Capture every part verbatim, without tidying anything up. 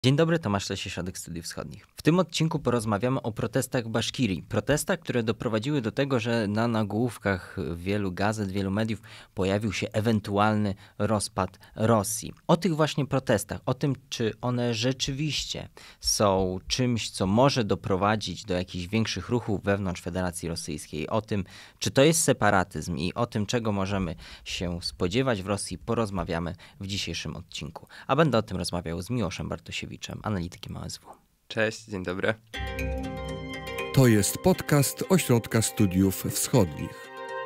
Dzień dobry, Tomasz Leś, Ośrodek Studiów Wschodnich. W tym odcinku porozmawiamy o protestach w Baszkirii. Protestach, które doprowadziły do tego, że na nagłówkach wielu gazet, wielu mediów pojawił się ewentualny rozpad Rosji. O tych właśnie protestach, o tym, czy one rzeczywiście są czymś, co może doprowadzić do jakichś większych ruchów wewnątrz Federacji Rosyjskiej, o tym, czy to jest separatyzm i o tym, czego możemy się spodziewać w Rosji, porozmawiamy w dzisiejszym odcinku. A będę o tym rozmawiał z Miłoszem Bartosiewiczem, analitykiem A S W. Cześć, dzień dobry. To jest podcast Ośrodka Studiów Wschodnich.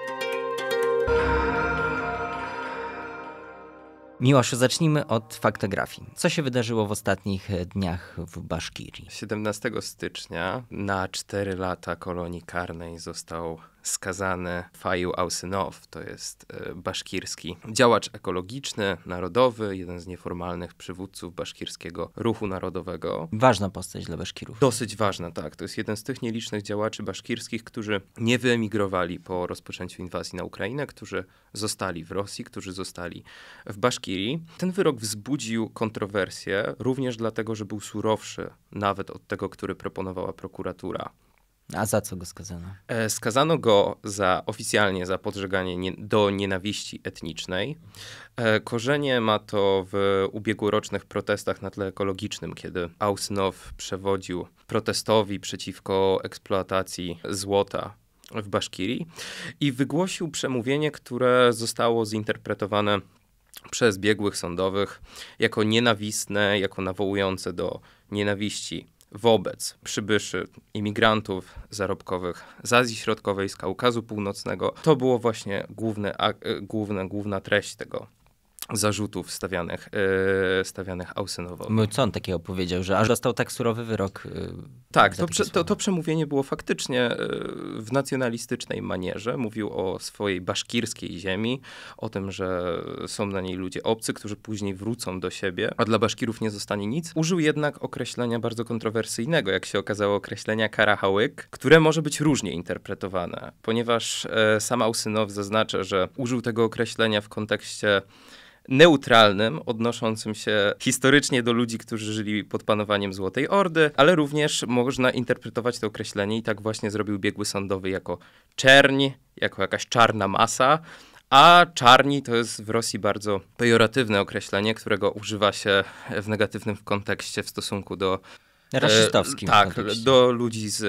Miłoszu, zacznijmy od faktografii. Co się wydarzyło w ostatnich dniach w Baszkirii? siedemnastego stycznia na cztery lata kolonii karnej został skazany Faił Ausynow. To jest e, baszkirski działacz ekologiczny, narodowy, jeden z nieformalnych przywódców baszkirskiego ruchu narodowego. Ważna postać dla Baszkirów. Dosyć ważna, tak. To jest jeden z tych nielicznych działaczy baszkirskich, którzy nie wyemigrowali po rozpoczęciu inwazji na Ukrainę, którzy zostali w Rosji, którzy zostali w Baszkirii. Ten wyrok wzbudził kontrowersje, również dlatego, że był surowszy nawet od tego, który proponowała prokuratura. A za co go skazano? E, skazano go za oficjalnie za podżeganie nie, do nienawiści etnicznej. E, korzenie ma to w ubiegłorocznych protestach na tle ekologicznym, kiedy Ausynow przewodził protestowi przeciwko eksploatacji złota w Baszkirii i wygłosił przemówienie, które zostało zinterpretowane przez biegłych sądowych jako nienawistne, jako nawołujące do nienawiści wobec przybyszy, imigrantów zarobkowych z Azji Środkowej, z Kaukazu Północnego. To było właśnie główne, a, główne, główna treść tego zarzutów stawianych, yy, stawianych Ausynowowi. Co on takiego powiedział, że aż dostał tak surowy wyrok? Yy, tak, to, prze, to, to przemówienie było faktycznie yy, w nacjonalistycznej manierze. Mówił o swojej baszkirskiej ziemi, o tym, że są na niej ludzie obcy, którzy później wrócą do siebie, a dla Baszkirów nie zostanie nic. Użył jednak określenia bardzo kontrowersyjnego, jak się okazało, określenia karahałyk, które może być różnie interpretowane, ponieważ yy, sam Ausynow zaznacza, że użył tego określenia w kontekście neutralnym, odnoszącym się historycznie do ludzi, którzy żyli pod panowaniem Złotej Ordy, ale również można interpretować to określenie i tak właśnie zrobił biegły sądowy jako czerń, jako jakaś czarna masa, a czarni to jest w Rosji bardzo pejoratywne określenie, którego używa się w negatywnym kontekście w stosunku do rasistowskim. E, tak, do ludzi z,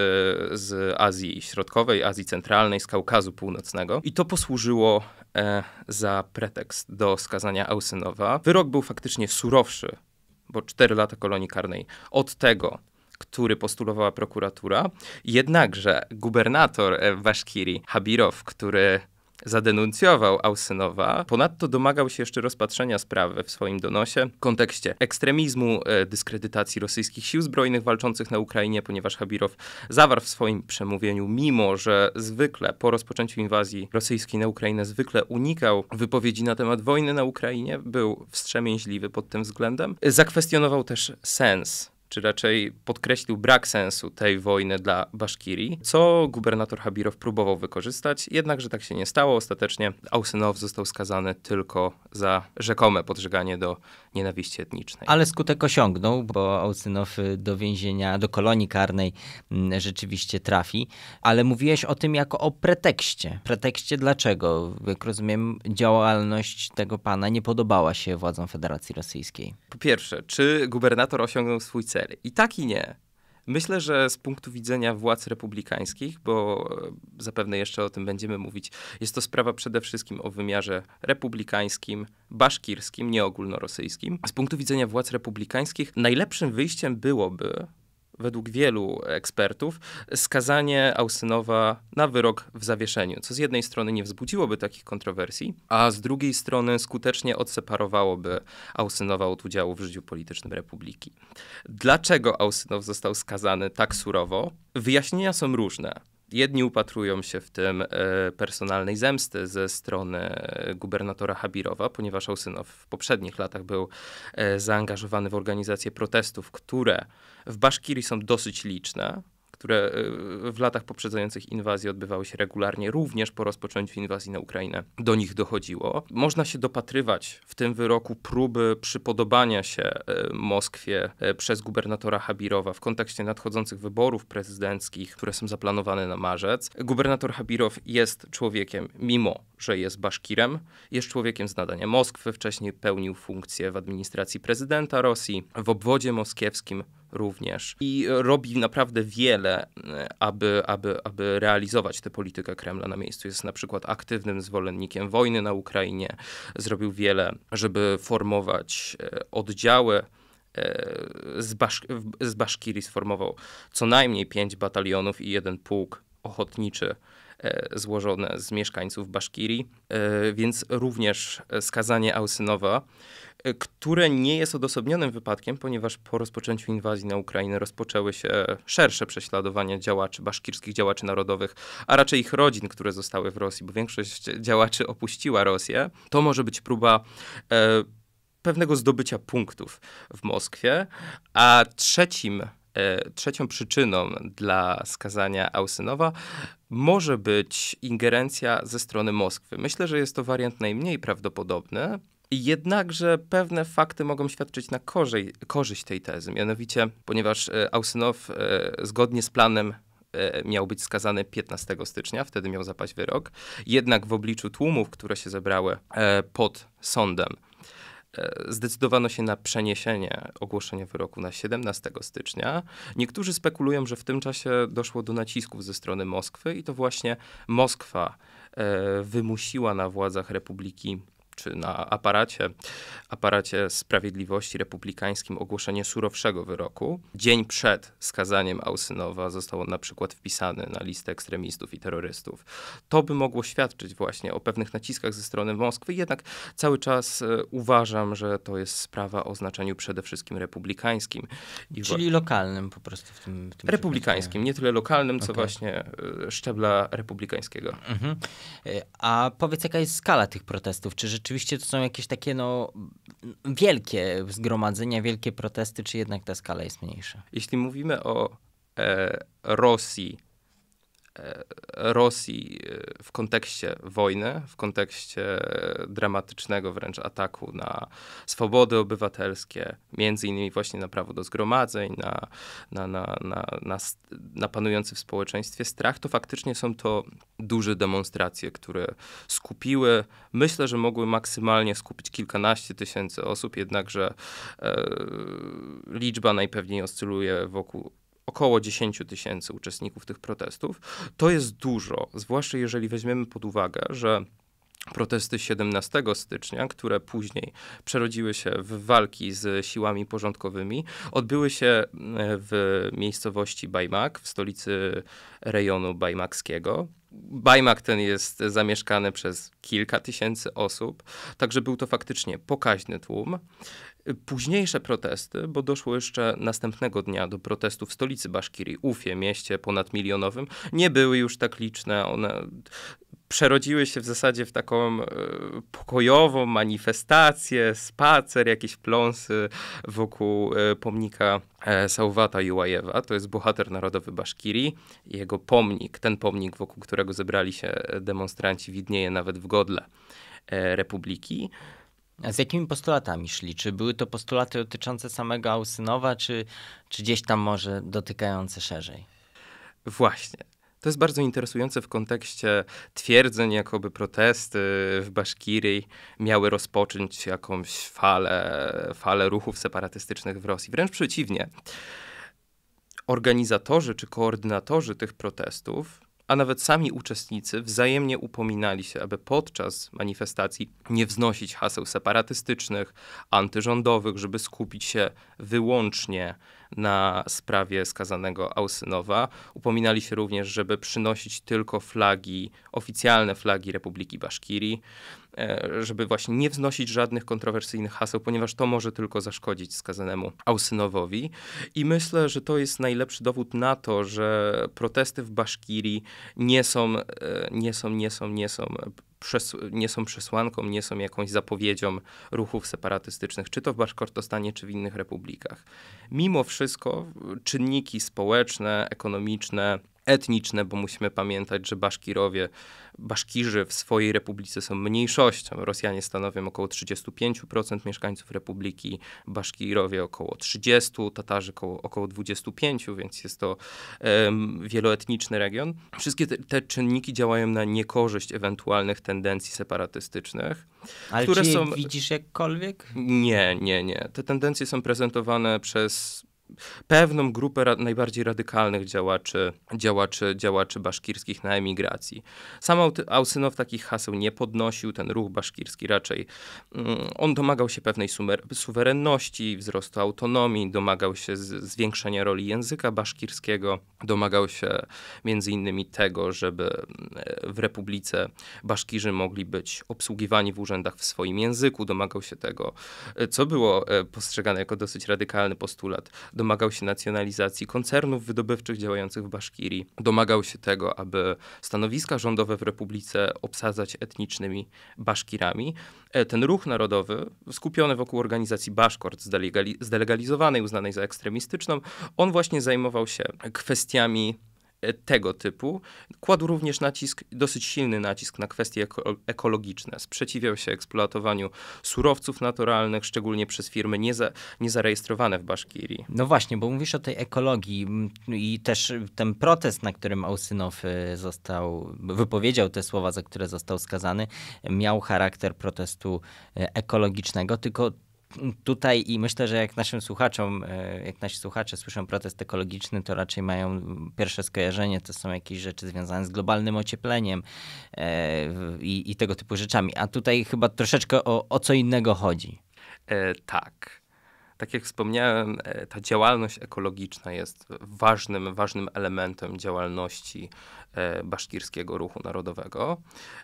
z Azji Środkowej, Azji Centralnej, z Kaukazu Północnego. I to posłużyło e, za pretekst do skazania Ausynowa. Wyrok był faktycznie surowszy, bo cztery lata kolonii karnej od tego, który postulowała prokuratura. Jednakże gubernator Baszkirii, Habirow, który zadenuncjował Ausynowa. Ponadto domagał się jeszcze rozpatrzenia sprawy w swoim donosie w kontekście ekstremizmu, e, dyskredytacji rosyjskich sił zbrojnych walczących na Ukrainie, ponieważ Habirow zawarł w swoim przemówieniu, mimo że zwykle po rozpoczęciu inwazji rosyjskiej na Ukrainę zwykle unikał wypowiedzi na temat wojny na Ukrainie, był wstrzemięźliwy pod tym względem. Zakwestionował też sens, czy raczej podkreślił brak sensu tej wojny dla Baszkirii, co gubernator Habirow próbował wykorzystać, jednakże tak się nie stało. Ostatecznie Ausynow został skazany tylko za rzekome podżeganie do nienawiści etnicznej. Ale skutek osiągnął, bo Ausynow do więzienia, do kolonii karnej m, rzeczywiście trafi. Ale mówiłeś o tym jako o pretekście. Pretekście dlaczego? Jak rozumiem, działalność tego pana nie podobała się władzom Federacji Rosyjskiej. Po pierwsze, czy gubernator osiągnął swój cel? I tak i nie. Myślę, że z punktu widzenia władz republikańskich, bo zapewne jeszcze o tym będziemy mówić, jest to sprawa przede wszystkim o wymiarze republikańskim, baszkirskim, nie ogólnorosyjskim. Z punktu widzenia władz republikańskich najlepszym wyjściem byłoby, według wielu ekspertów, skazanie Ausynowa na wyrok w zawieszeniu, co z jednej strony nie wzbudziłoby takich kontrowersji, a z drugiej strony skutecznie odseparowałoby Ausynowa od udziału w życiu politycznym Republiki. Dlaczego Ausynow został skazany tak surowo? Wyjaśnienia są różne. Jedni upatrują się w tym e, personalnej zemsty ze strony gubernatora Habirowa, ponieważ Ausynow w poprzednich latach był e, zaangażowany w organizację protestów, które w Baszkirii są dosyć liczne, które w latach poprzedzających inwazję odbywały się regularnie, również po rozpoczęciu inwazji na Ukrainę do nich dochodziło. Można się dopatrywać w tym wyroku próby przypodobania się Moskwie przez gubernatora Habirowa w kontekście nadchodzących wyborów prezydenckich, które są zaplanowane na marzec. Gubernator Habirow jest człowiekiem, mimo że jest Baszkirem, jest człowiekiem z nadania Moskwy, wcześniej pełnił funkcję w administracji prezydenta Rosji, w obwodzie moskiewskim również i robi naprawdę wiele, aby, aby, aby realizować tę politykę Kremla na miejscu. Jest na przykład aktywnym zwolennikiem wojny na Ukrainie, zrobił wiele, żeby formować oddziały. Z, Basz- z Baszkirii sformował co najmniej pięć batalionów i jeden pułk ochotniczy złożone z mieszkańców Baszkirii, więc również skazanie Ausynowa, które nie jest odosobnionym wypadkiem, ponieważ po rozpoczęciu inwazji na Ukrainę rozpoczęły się szersze prześladowania działaczy, baszkirskich działaczy narodowych, a raczej ich rodzin, które zostały w Rosji, bo większość działaczy opuściła Rosję. To może być próba e, pewnego zdobycia punktów w Moskwie, a trzecim Trzecią przyczyną dla skazania Ausynowa może być ingerencja ze strony Moskwy. Myślę, że jest to wariant najmniej prawdopodobny, jednakże pewne fakty mogą świadczyć na korzej, korzyść tej tezy. Mianowicie, ponieważ Ausynow zgodnie z planem miał być skazany piętnastego stycznia, wtedy miał zapaść wyrok, jednak w obliczu tłumów, które się zebrały pod sądem, zdecydowano się na przeniesienie ogłoszenia wyroku na siedemnastego stycznia. Niektórzy spekulują, że w tym czasie doszło do nacisków ze strony Moskwy i to właśnie Moskwa wymusiła na władzach Republiki czy na aparacie, aparacie sprawiedliwości republikańskim ogłoszenie surowszego wyroku. Dzień przed skazaniem Ausynowa został on na przykład wpisany na listę ekstremistów i terrorystów. To by mogło świadczyć właśnie o pewnych naciskach ze strony Moskwy, jednak cały czas e, uważam, że to jest sprawa o znaczeniu przede wszystkim republikańskim. I Czyli wa- lokalnym po prostu w tym, w tym republikańskim, przypadku. nie tyle lokalnym, co Okay. właśnie e, szczebla republikańskiego. Mhm. A powiedz, jaka jest skala tych protestów? Czy rzeczywiście to są jakieś takie no, wielkie zgromadzenia, wielkie protesty, czy jednak ta skala jest mniejsza? Jeśli mówimy o e, Rosji, e, Rosji w kontekście wojny, w kontekście dramatycznego wręcz ataku na swobody obywatelskie, między innymi właśnie na prawo do zgromadzeń, na, na, na, na, na, na panujący w społeczeństwie strach, to faktycznie są to duże demonstracje, które skupiły, myślę, że mogły maksymalnie skupić kilkanaście tysięcy osób, jednakże e, liczba najpewniej oscyluje wokół około dziesięć tysięcy uczestników tych protestów. To jest dużo, zwłaszcza jeżeli weźmiemy pod uwagę, że protesty siedemnastego stycznia, które później przerodziły się w walki z siłami porządkowymi, odbyły się w miejscowości Bajmak, w stolicy rejonu bajmakskiego. Bajmak ten jest zamieszkany przez kilka tysięcy osób, także był to faktycznie pokaźny tłum. Późniejsze protesty, bo doszło jeszcze następnego dnia do protestów w stolicy Baszkirii, Ufie, mieście ponadmilionowym, nie były już tak liczne. One przerodziły się w zasadzie w taką e, pokojową manifestację, spacer, jakieś pląsy wokół e, pomnika e, Sauvata Jułajewa. To jest bohater narodowy Baszkirii. Jego pomnik, ten pomnik, wokół którego zebrali się demonstranci, widnieje nawet w godle e, Republiki. A z jakimi postulatami szli? Czy były to postulaty dotyczące samego Ausynowa, czy, czy gdzieś tam może dotykające szerzej? Właśnie. To jest bardzo interesujące w kontekście twierdzeń, jakoby protesty w Baszkirii miały rozpocząć jakąś falę, falę ruchów separatystycznych w Rosji. Wręcz przeciwnie. Organizatorzy czy koordynatorzy tych protestów, a nawet sami uczestnicy wzajemnie upominali się, aby podczas manifestacji nie wznosić haseł separatystycznych, antyrządowych, żeby skupić się wyłącznie na sprawie skazanego Ausynowa. Upominali się również, żeby przynosić tylko flagi, oficjalne flagi Republiki Baszkirii, żeby właśnie nie wznosić żadnych kontrowersyjnych haseł, ponieważ to może tylko zaszkodzić skazanemu Ausynowowi. I myślę, że to jest najlepszy dowód na to, że protesty w Baszkirii nie są, nie są, nie są, nie są przes- nie są przesłanką, nie są jakąś zapowiedzią ruchów separatystycznych, czy to w Baszkortostanie, czy w innych republikach. Mimo wszystko czynniki społeczne, ekonomiczne, etniczne, bo musimy pamiętać, że Baszkirowie, Baszkirzy w swojej republice są mniejszością. Rosjanie stanowią około trzydzieści pięć procent mieszkańców republiki, Baszkirowie około trzydzieści procent, Tatarzy około, około dwadzieścia pięć procent, więc jest to um, wieloetniczny region. Wszystkie te, te czynniki działają na niekorzyść ewentualnych tendencji separatystycznych. Ale które czy je są... widzisz jakkolwiek? Nie, nie, nie. Te tendencje są prezentowane przez pewną grupę ra- najbardziej radykalnych działaczy, działaczy, działaczy baszkirskich na emigracji. Sam Ausynow takich haseł nie podnosił, ten ruch baszkirski raczej, mm, on domagał się pewnej sumer- suwerenności, wzrostu autonomii, domagał się z- zwiększenia roli języka baszkirskiego, domagał się między innymi tego, żeby w Republice Baszkirzy mogli być obsługiwani w urzędach w swoim języku, domagał się tego, co było postrzegane jako dosyć radykalny postulat, domagał się nacjonalizacji koncernów wydobywczych działających w Baszkirii. Domagał się tego, aby stanowiska rządowe w Republice obsadzać etnicznymi Baszkirami. Ten ruch narodowy, skupiony wokół organizacji Baszkort, zdelegali- zdelegalizowanej, uznanej za ekstremistyczną, on właśnie zajmował się kwestiami tego typu. Kładł również nacisk, dosyć silny nacisk na kwestie eko- ekologiczne. Sprzeciwiał się eksploatowaniu surowców naturalnych, szczególnie przez firmy nieza, niezarejestrowane w Baszkirii. No właśnie, bo mówisz o tej ekologii i też ten protest, na którym Ausynow został, wypowiedział te słowa, za które został skazany, miał charakter protestu ekologicznego, tylko tutaj i myślę, że jak naszym słuchaczom, jak nasi słuchacze słyszą protest ekologiczny, to raczej mają pierwsze skojarzenie, to są jakieś rzeczy związane z globalnym ociepleniem e, i, i tego typu rzeczami. A tutaj chyba troszeczkę o, o co innego chodzi. E, tak. Tak jak wspomniałem, ta działalność ekologiczna jest ważnym, ważnym elementem działalności baszkirskiego ruchu narodowego.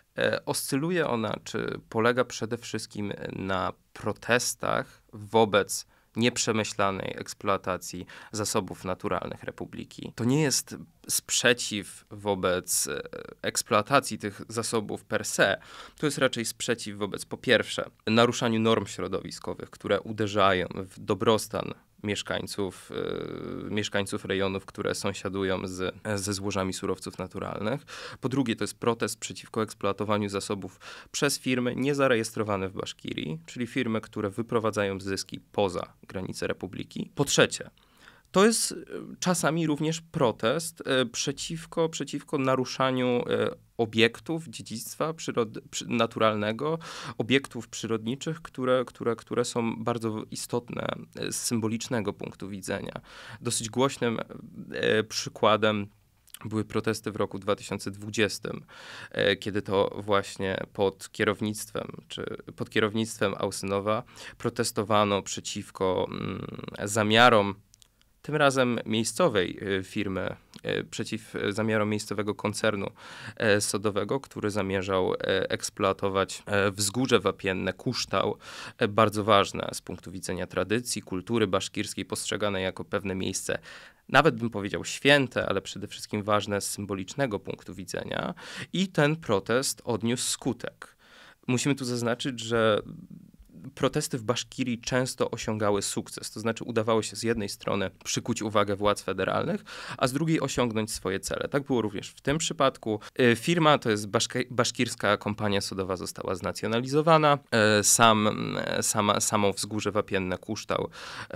Oscyluje ona, czy polega przede wszystkim na protestach wobec nieprzemyślanej eksploatacji zasobów naturalnych Republiki. To nie jest sprzeciw wobec eksploatacji tych zasobów per se. To jest raczej sprzeciw wobec, po pierwsze, naruszaniu norm środowiskowych, które uderzają w dobrostan mieszkańców, yy, mieszkańców rejonów, które sąsiadują z, ze złożami surowców naturalnych. Po drugie, to jest protest przeciwko eksploatowaniu zasobów przez firmy niezarejestrowane w Baszkirii, czyli firmy, które wyprowadzają zyski poza granice Republiki. Po trzecie, to jest czasami również protest e, przeciwko, przeciwko naruszaniu e, obiektów dziedzictwa przyrod- przy, naturalnego, obiektów przyrodniczych, które, które, które są bardzo istotne z symbolicznego punktu widzenia. Dosyć głośnym e, przykładem były protesty w roku dwa tysiące dwudziestym, e, kiedy to właśnie pod kierownictwem, czy pod kierownictwem Ausynowa protestowano przeciwko mm, zamiarom tym razem miejscowej firmy, przeciw zamiarom miejscowego koncernu sodowego, który zamierzał eksploatować wzgórze wapienne, Kuształ, bardzo ważne z punktu widzenia tradycji, kultury baszkirskiej, postrzegane jako pewne miejsce, nawet bym powiedział święte, ale przede wszystkim ważne z symbolicznego punktu widzenia. I ten protest odniósł skutek. Musimy tu zaznaczyć, że protesty w Baszkirii często osiągały sukces, to znaczy udawało się z jednej strony przykuć uwagę władz federalnych, a z drugiej osiągnąć swoje cele. Tak było również w tym przypadku. Firma, to jest Baszk- Baszkirska Kompania Sodowa, została znacjonalizowana. Sam, sama, samo wzgórze wapienne Kuształ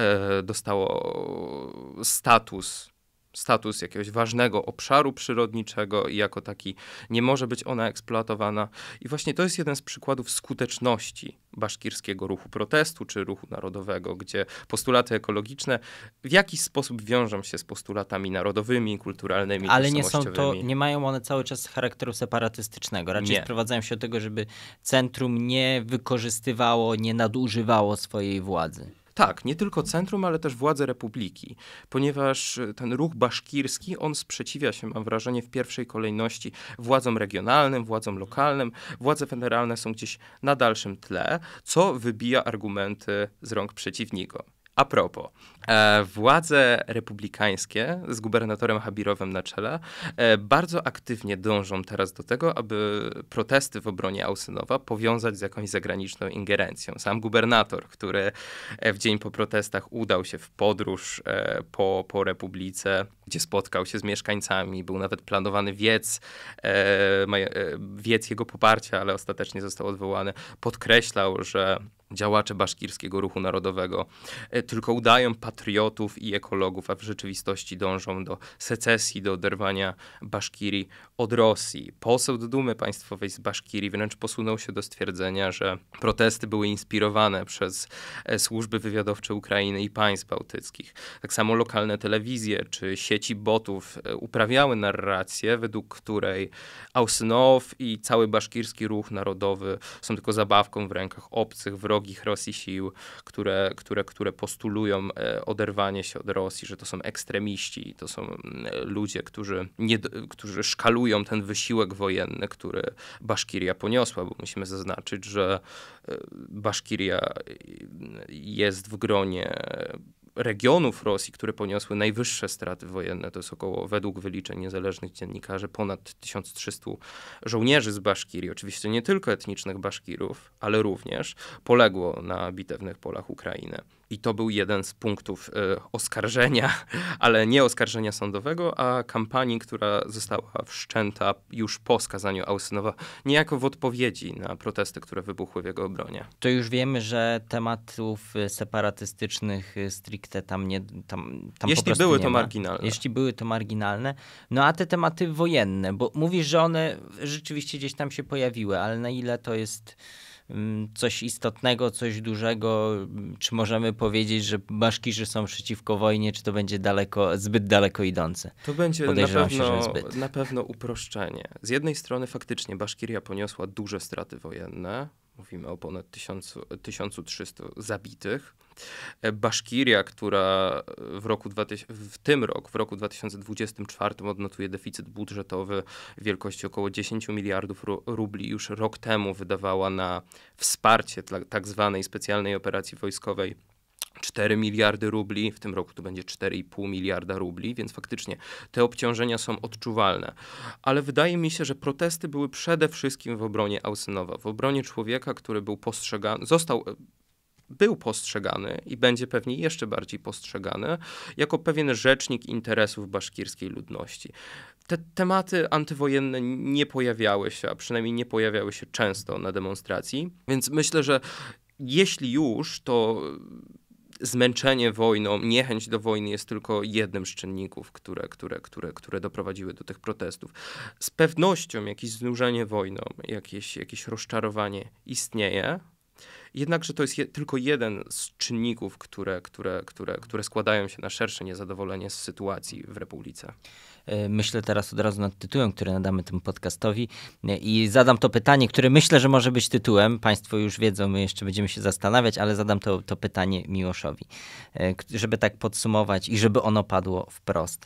dostało status status jakiegoś ważnego obszaru przyrodniczego i jako taki nie może być ona eksploatowana. I właśnie to jest jeden z przykładów skuteczności baszkirskiego ruchu protestu czy ruchu narodowego, gdzie postulaty ekologiczne w jakiś sposób wiążą się z postulatami narodowymi, kulturalnymi, ale nie są to, nie mają one cały czas charakteru separatystycznego. Raczej nie. Sprowadzają się do tego, żeby centrum nie wykorzystywało, nie nadużywało swojej władzy. Tak, nie tylko centrum, ale też władze Republiki, ponieważ ten ruch baszkirski, on sprzeciwia się, mam wrażenie, w pierwszej kolejności władzom regionalnym, władzom lokalnym. Władze federalne są gdzieś na dalszym tle, co wybija argumenty z rąk przeciwników. A propos, e, władze republikańskie z gubernatorem Habirowem na czele e, bardzo aktywnie dążą teraz do tego, aby protesty w obronie Ausynowa powiązać z jakąś zagraniczną ingerencją. Sam gubernator, który w dzień po protestach udał się w podróż e, po, po Republice, gdzie spotkał się z mieszkańcami, był nawet planowany wiec, e, ma, e, wiec jego poparcia, ale ostatecznie został odwołany, podkreślał, że działacze baszkirskiego ruchu narodowego tylko udają patriotów i ekologów, a w rzeczywistości dążą do secesji, do oderwania Baszkirii od Rosji. Poseł do Dumy Państwowej z Baszkirii wręcz posunął się do stwierdzenia, że protesty były inspirowane przez służby wywiadowcze Ukrainy i państw bałtyckich. Tak samo lokalne telewizje czy sieci botów uprawiały narrację, według której Ausynow i cały baszkirski ruch narodowy są tylko zabawką w rękach obcych, wrogich Rosji sił, które, które, które postulują oderwanie się od Rosji, że to są ekstremiści, to są ludzie, którzy, nie, którzy szkalują ten wysiłek wojenny, który Baszkiria poniosła, bo musimy zaznaczyć, że Baszkiria jest w gronie regionów Rosji, które poniosły najwyższe straty wojenne. To jest około, według wyliczeń niezależnych dziennikarzy, ponad tysiąc trzysta żołnierzy z Baszkirii. Oczywiście nie tylko etnicznych Baszkirów, ale również poległo na bitewnych polach Ukrainy. I to był jeden z punktów y, oskarżenia, ale nie oskarżenia sądowego, a kampanii, która została wszczęta już po skazaniu Ausynowa, niejako w odpowiedzi na protesty, które wybuchły w jego obronie. To już wiemy, że tematów separatystycznych stricte tam nie tam, tam Jeśli po prostu były nie to ma. marginalne. Jeśli były to marginalne. No a te tematy wojenne, bo mówisz, że one rzeczywiście gdzieś tam się pojawiły, ale na ile to jest coś istotnego, coś dużego, czy możemy powiedzieć, że Baszkirzy są przeciwko wojnie, czy to będzie daleko, zbyt daleko idące? To będzie na Podejrzewam pewno, się, że zbyt. na pewno uproszczenie. Z jednej strony faktycznie Baszkiria poniosła duże straty wojenne. Mówimy o ponad tysiąc trzysta zabitych. Baszkiria, która w, roku dwa tysiące, w tym roku, w roku dwa tysiące dwudziestym czwartym odnotuje deficyt budżetowy wielkości około dziesięć miliardów rubli, już rok temu wydawała na wsparcie dla tak zwanej specjalnej operacji wojskowej cztery miliardy rubli, w tym roku to będzie cztery i pół miliarda rubli, więc faktycznie te obciążenia są odczuwalne. Ale wydaje mi się, że protesty były przede wszystkim w obronie Ausynowa, w obronie człowieka, który był postrzegany, został, był postrzegany i będzie pewnie jeszcze bardziej postrzegany jako pewien rzecznik interesów baszkirskiej ludności. Te tematy antywojenne nie pojawiały się, a przynajmniej nie pojawiały się często na demonstracji, więc myślę, że jeśli już, to zmęczenie wojną, niechęć do wojny jest tylko jednym z czynników, które, które, które, które doprowadziły do tych protestów. Z pewnością jakieś znużenie wojną, jakieś, jakieś rozczarowanie istnieje, jednakże to jest je, tylko jeden z czynników, które, które, które, które składają się na szersze niezadowolenie z sytuacji w Republice. Myślę teraz od razu nad tytułem, który nadamy temu podcastowi i zadam to pytanie, które myślę, że może być tytułem. Państwo już wiedzą, my jeszcze będziemy się zastanawiać, ale zadam to, to pytanie Miłoszowi, żeby tak podsumować i żeby ono padło wprost.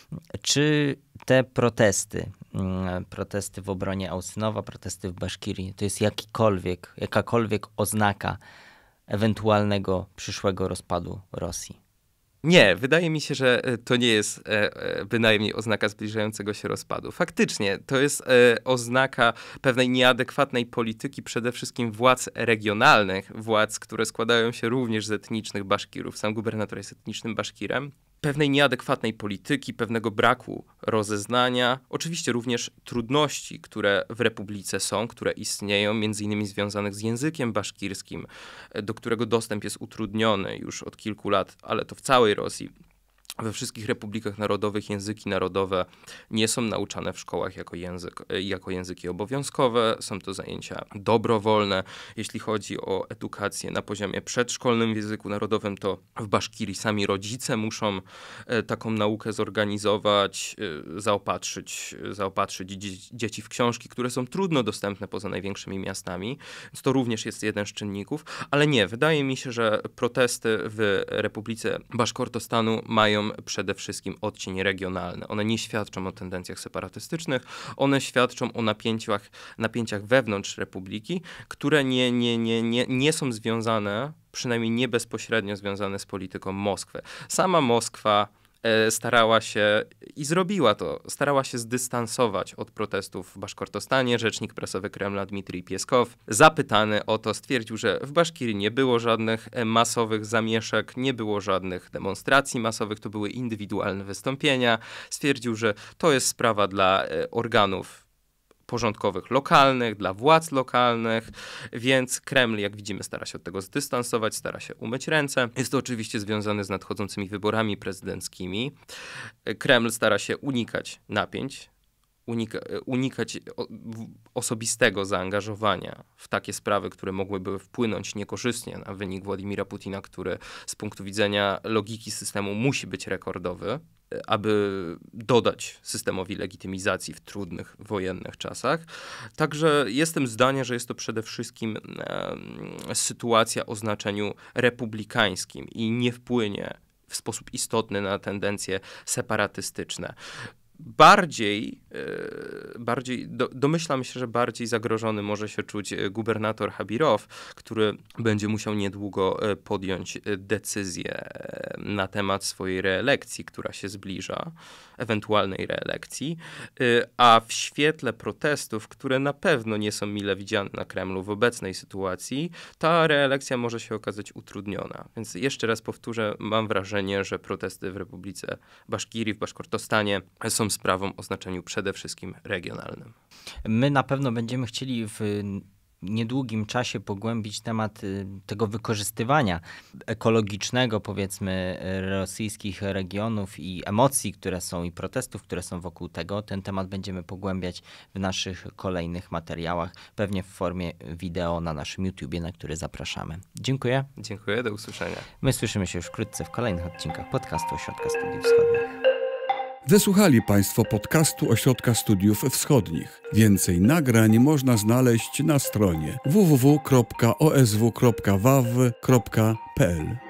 Czy te protesty, protesty w obronie Ausynowa, protesty w Baszkirii, to jest jakikolwiek, jakakolwiek oznaka ewentualnego przyszłego rozpadu Rosji? Nie, wydaje mi się, że to nie jest e, e, bynajmniej oznaka zbliżającego się rozpadu. Faktycznie, to jest e, oznaka pewnej nieadekwatnej polityki przede wszystkim władz regionalnych, władz, które składają się również z etnicznych Baszkirów. Sam gubernator jest etnicznym Baszkirem. Pewnej nieadekwatnej polityki, pewnego braku rozeznania, oczywiście również trudności, które w Republice są, które istnieją, między innymi związanych z językiem baszkirskim, do którego dostęp jest utrudniony już od kilku lat, ale to w całej Rosji. We wszystkich republikach narodowych języki narodowe nie są nauczane w szkołach jako, język, jako języki obowiązkowe. Są to zajęcia dobrowolne. Jeśli chodzi o edukację na poziomie przedszkolnym w języku narodowym, to w Baszkirii sami rodzice muszą taką naukę zorganizować, zaopatrzyć, zaopatrzyć dzieci w książki, które są trudno dostępne poza największymi miastami. Więc to również jest jeden z czynników. Ale nie, wydaje mi się, że protesty w Republice Baszkortostanu mają mają przede wszystkim odcień regionalny. One nie świadczą o tendencjach separatystycznych, one świadczą o napięciach, napięciach wewnątrz Republiki, które nie, nie, nie, nie, nie są związane, przynajmniej nie bezpośrednio związane z polityką Moskwy. Sama Moskwa starała się i zrobiła to, starała się zdystansować od protestów w Baszkortostanie. Rzecznik prasowy Kremla Dmitrij Pieskow, zapytany o to, stwierdził, że w Baszkirii nie było żadnych masowych zamieszek, nie było żadnych demonstracji masowych, to były indywidualne wystąpienia. Stwierdził, że to jest sprawa dla organów porządkowych lokalnych, dla władz lokalnych, więc Kreml, jak widzimy, stara się od tego zdystansować, stara się umyć ręce. Jest to oczywiście związane z nadchodzącymi wyborami prezydenckimi. Kreml stara się unikać napięć, unika, unikać osobistego zaangażowania w takie sprawy, które mogłyby wpłynąć niekorzystnie na wynik Władimira Putina, który z punktu widzenia logiki systemu musi być rekordowy, aby dodać systemowi legitymizacji w trudnych wojennych czasach. Także jestem zdania, że jest to przede wszystkim e, sytuacja o znaczeniu republikańskim i nie wpłynie w sposób istotny na tendencje separatystyczne. Bardziej, bardziej do, domyślam się, że bardziej zagrożony może się czuć gubernator Chabirow, który będzie musiał niedługo podjąć decyzję na temat swojej reelekcji, która się zbliża, ewentualnej reelekcji, a w świetle protestów, które na pewno nie są mile widziane na Kremlu w obecnej sytuacji, ta reelekcja może się okazać utrudniona. Więc jeszcze raz powtórzę, mam wrażenie, że protesty w Republice Baszkirii, w Baszkortostanie są sprawą o znaczeniu przede wszystkim regionalnym. My na pewno będziemy chcieli w niedługim czasie pogłębić temat tego wykorzystywania ekologicznego, powiedzmy, rosyjskich regionów i emocji, które są i protestów, które są wokół tego. Ten temat będziemy pogłębiać w naszych kolejnych materiałach, pewnie w formie wideo na naszym YouTubie, na który zapraszamy. Dziękuję. Dziękuję, do usłyszenia. My słyszymy się już wkrótce w kolejnych odcinkach podcastu Ośrodka Studiów Wschodnich. Wysłuchali Państwo podcastu Ośrodka Studiów Wschodnich. Więcej nagrań można znaleźć na stronie w w w kropka o s w kropka w a w kropka p l.